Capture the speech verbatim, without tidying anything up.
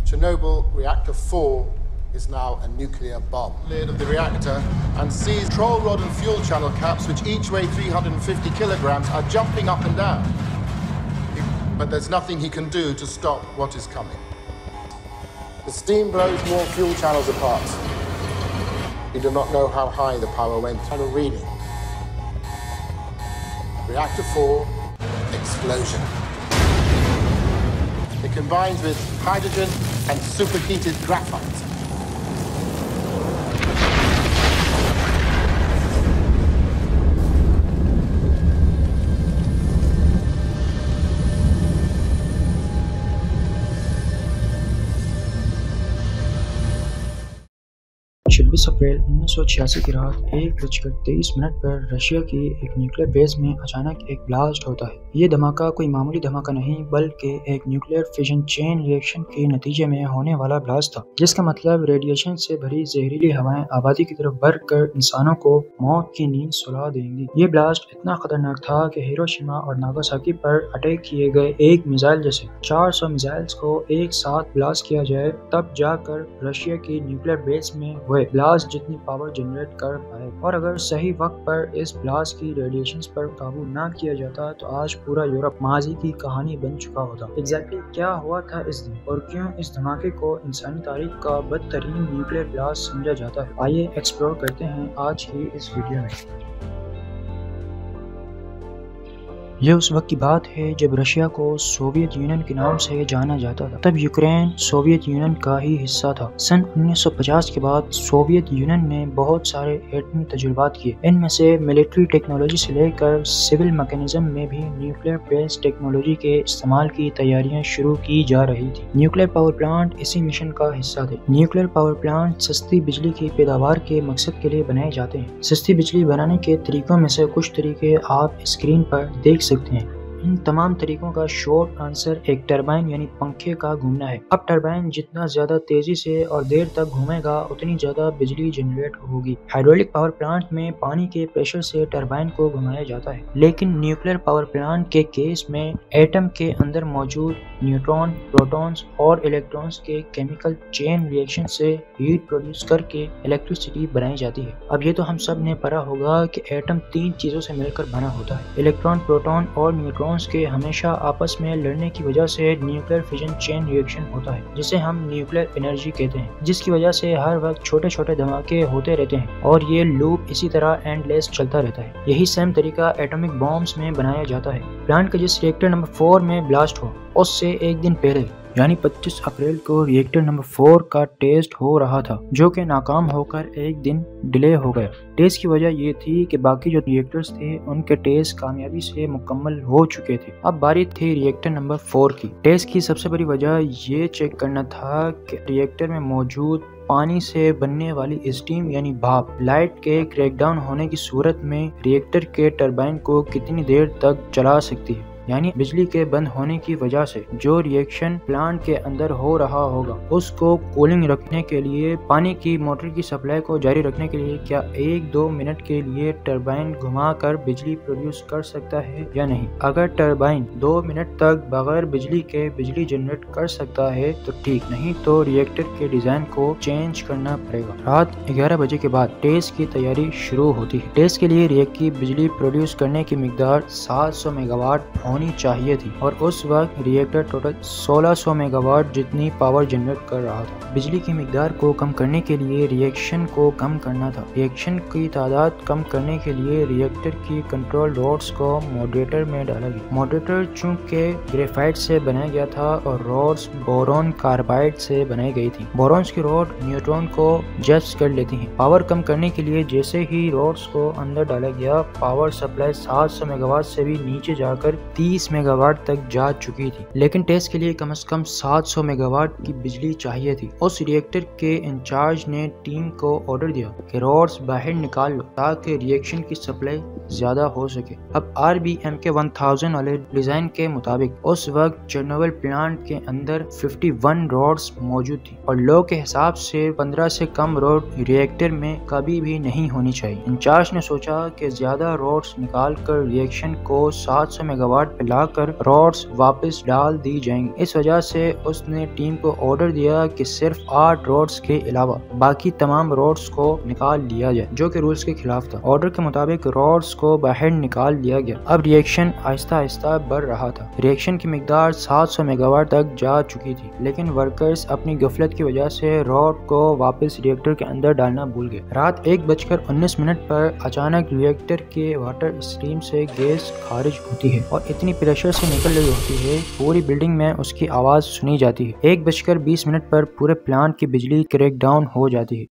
Chernobyl reactor four is now a nuclear bomb. Lid of the reactor and sees control rod and fuel channel caps, which each weigh three hundred fifty kilograms, are jumping up and down. But there's nothing he can do to stop what is coming. The steam blows more fuel channels apart. We do not know how high the power went. Final reading. Reactor four, explosion. It combines with hydrogen and superheated graphite. छब्बीस अप्रैल उन्नीस सौ छियासी की रात एक बजकर तेईस minute पर रशिया की एक न्यूक्लियर बेस में अचानक एक ब्लास्ट होता है। ये धमाका कोई मामूली धमाका नहीं बल्कि एक न्यूक्लियर फिजन चेन रिएक्शन के नतीजे में होने वाला ब्लास्ट था, जिसका मतलब रेडिएशन से भरी जहरीली हवाएं आबादी की तरफ बढ़कर इंसानों को मौत की नींद सुला देंगी। ये ब्लास्ट इतना खतरनाक था कि हिरोशिमा और नागासाकी पर अटैक किए गए एक मिसाइल जैसे चार सौ मिसाइल्स को एक साथ ब्लास्ट किया जाए तब जाकर रशिया की न्यूक्लियर बेस में हुए ब्लास्ट जितनी पावर जनरेट कर पाए। और अगर सही वक्त पर इस ब्लास्ट की रेडिएशंस पर काबू ना किया जाता तो आज पूरा यूरोप माजी की कहानी बन चुका होता। एग्जैक्टली क्या हुआ था इस दिन और क्यों इस धमाके को इंसानी तारीख का बदतरीन न्यूक्लियर ब्लास्ट समझा जाता है, आइए एक्सप्लोर करते हैं आज की इस वीडियो में। यह उस वक्त की बात है जब रशिया को सोवियत यूनियन के नाम से जाना जाता था। तब यूक्रेन सोवियत यूनियन का ही हिस्सा था। सन उन्नीस सौ पचास के बाद सोवियत यूनियन ने बहुत सारे एटमी तजुर्बात किए। इनमें से मिलिट्री टेक्नोलॉजी से लेकर सिविल मैकेनिज्म में भी न्यूक्लियर बेस्ड टेक्नोलॉजी के इस्तेमाल की तैयारियां शुरू की जा रही थी। न्यूक्लियर पावर प्लांट इसी मिशन का हिस्सा थे। न्यूक्लियर पावर प्लांट सस्ती बिजली की पैदावार के मकसद के लिए बनाए जाते हैं। सस्ती बिजली बनाने के तरीकों में से कुछ तरीके आप स्क्रीन पर देख सकते हैं। इन तमाम तरीकों का शॉर्ट आंसर एक टरबाइन यानी पंखे का घूमना है। अब टरबाइन जितना ज्यादा तेजी से और देर तक घूमेगा उतनी ज्यादा बिजली जनरेट होगी। हाइड्रोलिक पावर प्लांट में पानी के प्रेशर से टरबाइन को घुमाया जाता है, लेकिन न्यूक्लियर पावर प्लांट के केस में एटम के अंदर मौजूद न्यूट्रॉन, प्रोटॉन्स और इलेक्ट्रॉन्स के केमिकल चेन रिएक्शन से हीट प्रोड्यूस करके इलेक्ट्रिसिटी बनाई जाती है। अब ये तो हम सब ने पढ़ा होगा कि एटम तीन चीजों से मिलकर बना होता है। इलेक्ट्रॉन, प्रोटॉन और न्यूट्रॉन के हमेशा आपस में लड़ने की वजह से न्यूक्लियर फिजन चेन रिएक्शन होता है, जिसे हम न्यूक्लियर एनर्जी कहते हैं, जिसकी वजह से हर वक्त छोटे छोटे धमाके होते रहते हैं और ये लूप इसी तरह एंडलेस चलता रहता है। यही सेम तरीका एटॉमिक बॉम्ब्स में बनाया जाता है। प्लांट के जिस रिएक्टर नंबर फोर में ब्लास्ट हो उससे एक दिन पहले यानी पच्चीस अप्रैल को रिएक्टर नंबर फोर का टेस्ट हो रहा था, जो कि नाकाम होकर एक दिन डिले हो गया। टेस्ट की वजह ये थी कि बाकी जो रिएक्टर्स थे उनके टेस्ट कामयाबी से मुकम्मल हो चुके थे। अब बारी थी रिएक्टर नंबर फोर की। टेस्ट की सबसे बड़ी वजह ये चेक करना था कि रिएक्टर में मौजूद पानी से बनने वाली स्टीम यानी भाप लाइट के क्रैकडाउन होने की सूरत में रिएक्टर के टरबाइन को कितनी देर तक चला सकती है, यानी बिजली के बंद होने की वजह से जो रिएक्शन प्लांट के अंदर हो रहा होगा उसको कूलिंग रखने के लिए पानी की मोटर की सप्लाई को जारी रखने के लिए क्या एक दो मिनट के लिए टरबाइन घुमाकर बिजली प्रोड्यूस कर सकता है या नहीं। अगर टरबाइन दो मिनट तक बगैर बिजली के बिजली जनरेट कर सकता है तो ठीक, नहीं तो रिएक्टर के डिजाइन को चेंज करना पड़ेगा। रात ग्यारह बजे के बाद टेस्ट की तैयारी शुरू होती है। टेस्ट के लिए रिएक्टर की बिजली प्रोड्यूस करने की मिकदार सात सौ मेगावाट होनी चाहिए थी और उस वक्त रिएक्टर टोटल सोलह सौ मेगावाट जितनी पावर जनरेट कर रहा था। बिजली की मिकदार को कम करने के लिए रिएक्शन को कम करना था। रिएक्शन की तादाद कम करने के लिए रिएक्टर की कंट्रोल रॉड्स को मॉडरेटर में डाला गया। मॉडरेटर चूंकि ग्रेफाइट से बनाया गया था और रॉड्स बोरॉन कार्बाइड से बनाई गई थी। बोरॉन्स की रॉड न्यूट्रॉन को जब्त कर लेती हैं। पावर कम करने के लिए जैसे ही रॉड्स को अंदर डाला गया, पावर सप्लाई सात सौ मेगावाट से भी नीचे जाकर तीस मेगावाट तक जा चुकी थी, लेकिन टेस्ट के लिए कम से कम सात सौ मेगावाट की बिजली चाहिए थी। उस रिएक्टर के इंचार्ज ने टीम को ऑर्डर दिया कि रॉड्स बाहर निकाल लो ताकि रिएक्शन की सप्लाई ज्यादा हो सके। अब R B M K one thousand वाले डिजाइन के मुताबिक उस वक्त चेरनोबिल प्लांट के अंदर इक्यावन रॉड्स मौजूद थी और लॉ के हिसाब से पंद्रह से कम रॉड रिएक्टर में कभी भी नहीं होनी चाहिए। इंचार्ज ने सोचा कि ज्यादा रॉड्स निकाल कर रिएक्शन को सात सौ मेगावाट पे लाकर रॉड्स वापस डाल दी जाएंगी। इस वजह से उसने टीम को ऑर्डर दिया कि सिर्फ आठ रॉड्स के अलावा बाकी तमाम रॉड्स को निकाल लिया जाए, जो कि रूल्स के खिलाफ था। ऑर्डर के मुताबिक रॉड्स को बाहर निकाल लिया गया। अब रिएक्शन आहिस्ता आहिस्ता बढ़ रहा था। रिएक्शन की मिकदार सात सौ मेगावाट तक जा चुकी थी, लेकिन वर्कर्स अपनी गफलत की वजह से रॉड को वापस रिएक्टर के अंदर डालना भूल गए। रात एक बजकर उन्नीस मिनट पर अचानक रिएक्टर के वाटर स्ट्रीम से गैस खारिज होती है और इतनी प्रेशर से निकल रही होती है, पूरी बिल्डिंग में उसकी आवाज सुनी जाती है। एक बजकर बीस मिनट पर पूरे प्लांट की बिजली क्रैक डाउन हो जाती है।